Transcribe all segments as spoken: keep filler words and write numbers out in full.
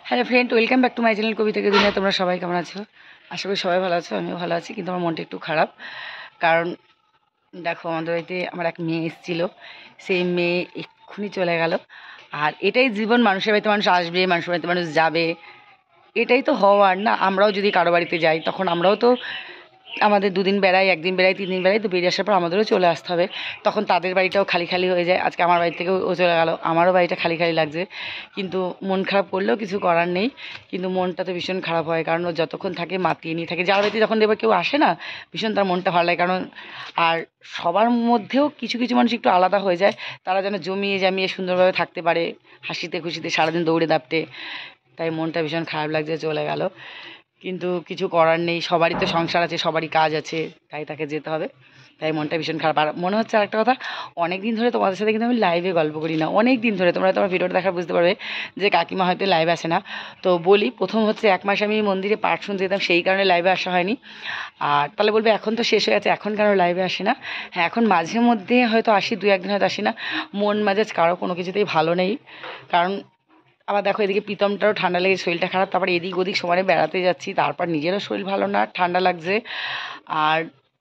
Hello friend, welcome back to my channel কবিতাকে দুনিয়া। তোমরা সবাই কেমন আছো? আশা করি সবাই ভালো আছো, আমিও ভালো আছি। কিন্তু আমার মনটা একটু খারাপ, কারণ দেখো আমাদের বাড়িতে আমার এক মেয়ে এসেছিলো, সেই মেয়ে এক্ষুনি চলে গেল। আর এটাই জীবন, মানুষের বাড়িতে মানুষ আসবে, মানুষের বাড়িতে মানুষ যাবে, এটাই তো হওয়ার না। আমরাও যদি কারো বাড়িতে যাই তখন আমরাও তো আমাদের দুদিন বেড়াই, একদিন বেড়াই, তিন দিন বেড়াই, তো বেরিয়ে আসার পর আমাদেরও চলে আসতে হবে। তখন তাদের বাড়িটাও খালি খালি হয়ে যায়। আজকে আমার বাড়ি থেকেও ও চলে গেল, আমারও বাড়িটা খালি খালি লাগছে। কিন্তু মন খারাপ করলেও কিছু করার নেই, কিন্তু মনটা তো ভীষণ খারাপ হয়, কারণ ও যতক্ষণ থাকে মাতিয়ে নিয়ে থাকে। যার বাড়িতে যখন দেখবে কেউ আসে না, ভীষণ তার মনটা ভালো লাগে। কারণ আর সবার মধ্যেও কিছু কিছু মানুষ একটু আলাদা হয়ে যায়, তারা যেন জমিয়ে জামিয়ে সুন্দরভাবে থাকতে পারে, হাসিতে খুশিতে সারাদিন দৌড়ে দাপটে। তাই মনটা ভীষণ খারাপ লাগছে, চলে গেল। কিন্তু কিছু করার নেই, সবারই তো সংসার আছে, সবারই কাজ আছে, তাই তাকে যেতে হবে। তাই মনটা ভীষণ খারাপ। আর মনে হচ্ছে আরেকটা কথা, অনেক দিন ধরে তোমাদের সাথে কিন্তু আমি লাইভে গল্প করি না, অনেক দিন ধরে। তোমরা তোমার ভিডিওটা দেখার বুঝতে পারবে যে কাকিমা হয়তো লাইভে আসে না। তো বলি, প্রথম হচ্ছে এক মাস আমি মন্দিরে পাঠ শুনতে যেতাম, সেই কারণে লাইভে আসা হয়নি। আর তাহলে বলবে এখন তো শেষ হয়ে আছে, এখন কেন লাইভে আসে না? হ্যাঁ, এখন মাঝে মধ্যে হয়তো আসি, দু একদিন হয়তো আসি না। মন মেজাজ কারো কোনো কিছুতেই ভালো নেই। কারণ আবার দেখো, এদিকে প্রীতমটারও ঠান্ডা লেগে শরীরটা খারাপ, তারপর এদিক ওদিক সমানে বেড়াতে যাচ্ছি, তারপর নিজেরও শরীর ভালো না, ঠান্ডা লাগছে। আর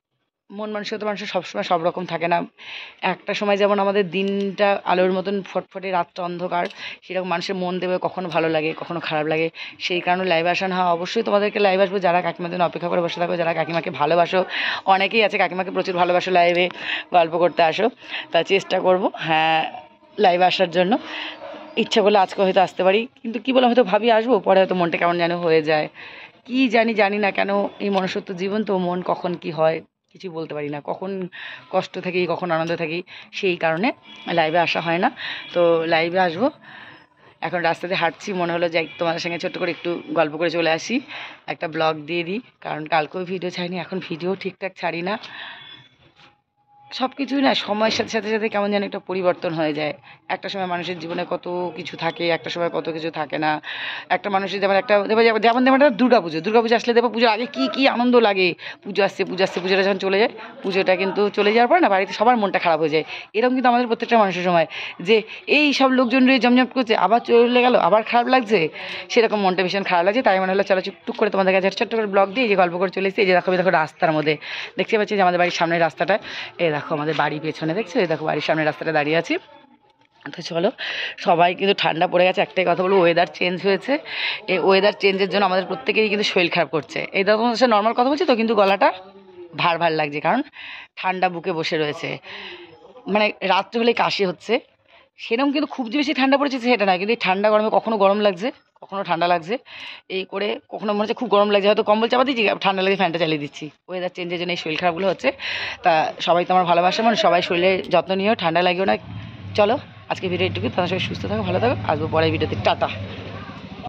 মন মানসিকতা মানুষের সবসময় সব রকম থাকে না। একটা সময় যেমন আমাদের দিনটা আলোর মতন ফটফটে, রাতটা অন্ধকার, সেরকম মানুষের মন দেবে কখনো ভালো লাগে, কখনো খারাপ লাগে। সেই কারণে লাইভ আসানো হয়। অবশ্যই তোমাদেরকে লাইভ আসবো, যারা কাকিমার জন্য অপেক্ষা করে বসে থাকো, যারা কাকিমাকে ভালোবাসো। অনেকেই আছে কাকিমাকে প্রচুর ভালোবাসো, লাইভে গল্প করতে আসো। তা চেষ্টা করবো, হ্যাঁ, লাইভে আসার জন্য। ইচ্ছা করলে আজকে হয়তো আসতে পারি, কিন্তু কী বলে হয়তো ভাবি আসবো, পরে হয়তো মনটা কেমন যেন হয়ে যায়। কি জানি জানি না কেন, এই মনুষ্যত্ব জীবন তো, মন কখন কি হয় কিছু বলতে পারি না, কখন কষ্ট থাকি, কখন আনন্দ থাকি। সেই কারণে লাইভে আসা হয় না। তো লাইভে আসবো। এখন রাস্তাতে হাঁটছি, মনে হলো যে তোমাদের সঙ্গে ছোট্ট করে একটু গল্প করে চলে আসি, একটা ব্লগ দিয়ে দিই। কারণ কালকেও ভিডিও ছাড়িনি, এখন ভিডিও ঠিকঠাক ছাড়ি না। সব কিছুই না সময়ের সাথে সাথে সাথে কেমন যেন একটা পরিবর্তন হয়ে যায়। একটা সময় মানুষের জীবনে কত কিছু থাকে, একটা সময় কত কিছু থাকে না। একটা মানুষের যেমন একটা দেবে, যেমন যেমন একটা দুর্গা পুজো, দুর্গা পুজো আসলে দেবো, পুজোর আগে কী কী আনন্দ লাগে। পুজো আসছে, পুজো আসছে, পুজোটা যখন চলে যায়, পুজোটা কিন্তু চলে যাওয়ার পর না বাড়িতে সবার মনটা খারাপ হয়ে যায়। এরকম কিন্তু আমাদের প্রত্যেকটা মানুষের সময়, যে এই সব লোকজন রে জমজম করছে, আবার চলে গেল, আবার খারাপ লাগছে, সেরকম মনটা ভীষণ খারাপ লাগছে। তাই মনে হলো চলো টুক করে তোমাদের কাছে ছোট্ট করে ব্লগ দিয়ে যে গল্প করে চলে এসেছি। এই যে দেখো, দেখো রাস্তার মধ্যে দেখতে পাচ্ছি যে আমাদের বাড়ির সামনের রাস্তাটা, এই দেখো আমাদের বাড়ি পেছনে দেখছো, এই দেখো বাড়ির সামনে রাস্তাটা দাঁড়িয়ে আছি। তো চলো, সবাই কিন্তু ঠান্ডা পড়ে গেছে। একটাই কথা বলবো, ওয়েদার চেঞ্জ হয়েছে, এই ওয়েদার চেঞ্জের জন্য আমাদের প্রত্যেকেরই কিন্তু শরীর খারাপ করছে। এই দেখো সে নর্মাল কথা বলছি তো, কিন্তু গলাটা ভার ভার লাগছে, কারণ ঠান্ডা বুকে বসে রয়েছে। মানে রাত্রে হলে কাশি হচ্ছে, সেরকম কিন্তু খুব যে বেশি ঠান্ডা পড়েছে সেটা না, কিন্তু এই ঠান্ডা গরমে কখনো গরম লাগছে, কখনো ঠান্ডা লাগছে। এই করে কখনো মনে হচ্ছে খুব গরম লাগছে, হয়তো কম্বল চাপা দিচ্ছি, ঠান্ডা লাগে ফ্যানটা চালিয়ে দিচ্ছি। ওয়েদার চেঞ্জের জন্য এই শরীর খারাপগুলো হচ্ছে। তা সবাই তো আমার ভালোবাসা, মানে সবাই শরীরের যত্ন নিও, ঠান্ডা লাগেও না। চলো আজকে ভিডিও একটু, তোমার সবাই সুস্থ থাকো, ভালো থাকো, আসবো পরের ভিডিওতে। টাটা।